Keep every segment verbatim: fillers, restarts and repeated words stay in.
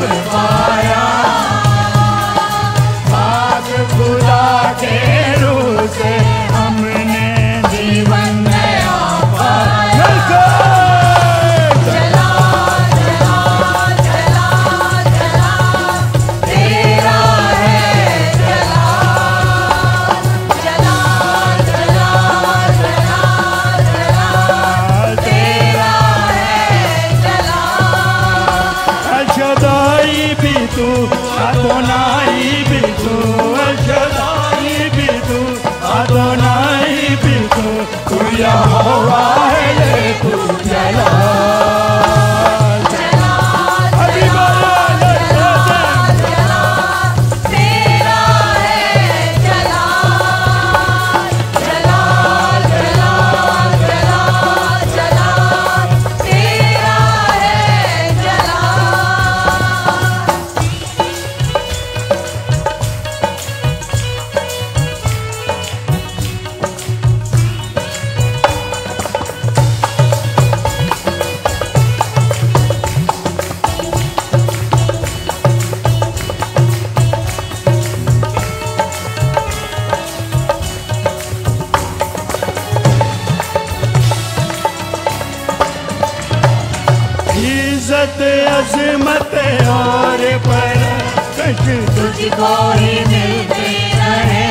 पाया, पाक खुदा के रूह से हमने जीवन नया पाया। चला चला चला चला तेरा है चला, चला चला चला चला तेरा है चला। अशदाई भी तू, अदोनाई भी तू, अशदाई भी तू, अदोनाई भी तू, तू यहोवा है ये तू चला। चला अभी बोलो चला चला तेरा है चला, चला चला चला चला तेरा है चला। इज्जत अजमत और परकश तुझको ही मिलते रहे,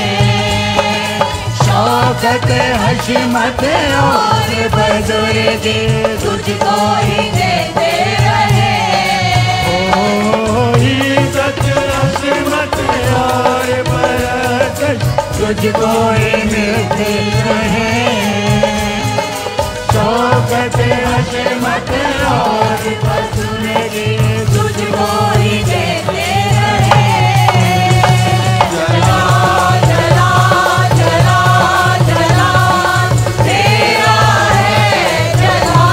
शौकत हशमत और बुजुर्गी तुझको ही देते रहे। ओ इज्जत अजमत और परकश तुझको ही मिलते रहे, शौकत हशमत और बुजुर्गी तुझको ही देते रहे। चला चला चला चला तेरा है चला,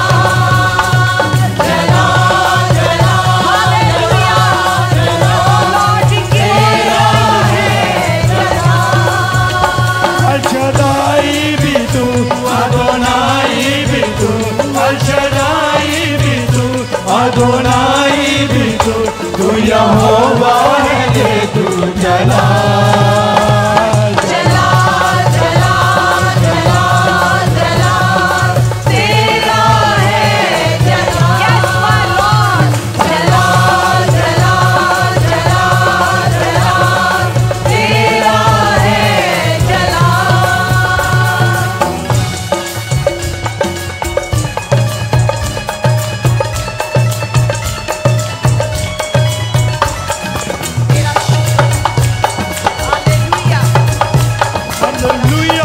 चला चला हालेलुया चला लौट के तेरा है चला। अशदाई भी तू, अदोनाई भी तू, अशदाई भी तू, अदोनाई भी तू, तू यहोवा है ये तू चला। चला चला चला चला तेरा है चला। Yes my Lord चला चला चला चला तेरा है चला। हालेलुया।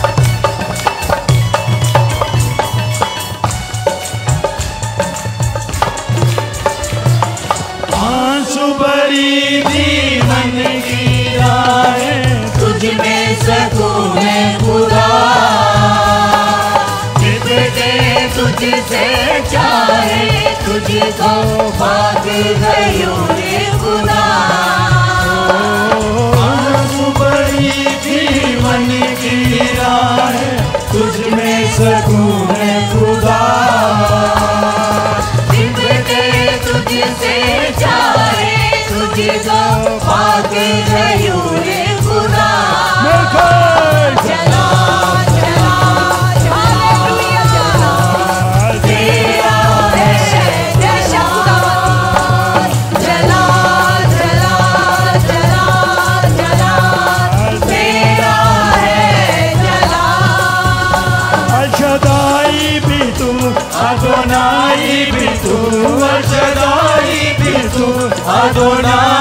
आंसू भरी जीवन की राहें तुझ में सकून है खुदा, निपटे तुझसे चाहे तुझको भाग गयो रे खुदा। आंसू भरी जीवन की राहें तुझ में सकून है खुदा, निपटे तुझसे चाहे तुझको भाग गयो रे खुदा। चला चला हालेलुया चला तेरा है जय खुदावंद। चला चला चला चला तेरा है चला। अशदाई भी तू, अदोनाई भी तू, अशदाई भी तू, अदोनाई